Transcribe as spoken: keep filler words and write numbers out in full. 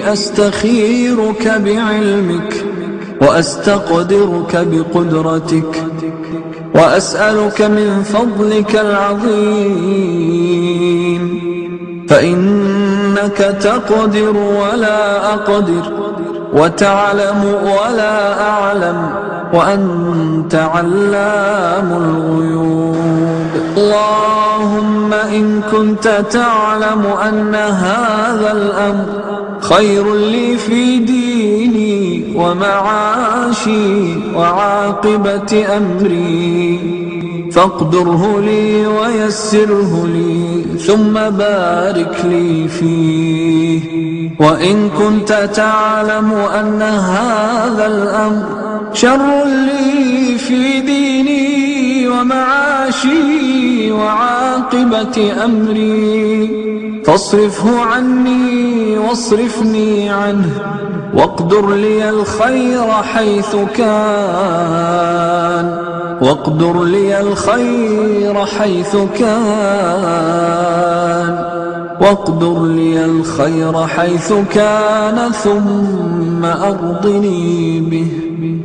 أستخيرك بعلمك وأستقدرك بقدرتك وأسألك من فضلك العظيم، فإنك تقدر ولا أقدر، وتعلم ولا أعلم، وأنت علام الغيوب. اللهم إن كنت تعلم أن هذا الأمر خير لي في ديني ومعاشي وعاقبة أمري فاقدره لي ويسره لي ثم بارك لي فيه، وإن كنت تعلم أن هذا الأمر شر لي في ديني ومعاشي وعاقبة أمري فاصرفه عني واصرفني عنه، واقدر لي الخير حيث كان واقدر لي الخير حيث كان واقدر لي الخير حيث كان ثم أرضني به.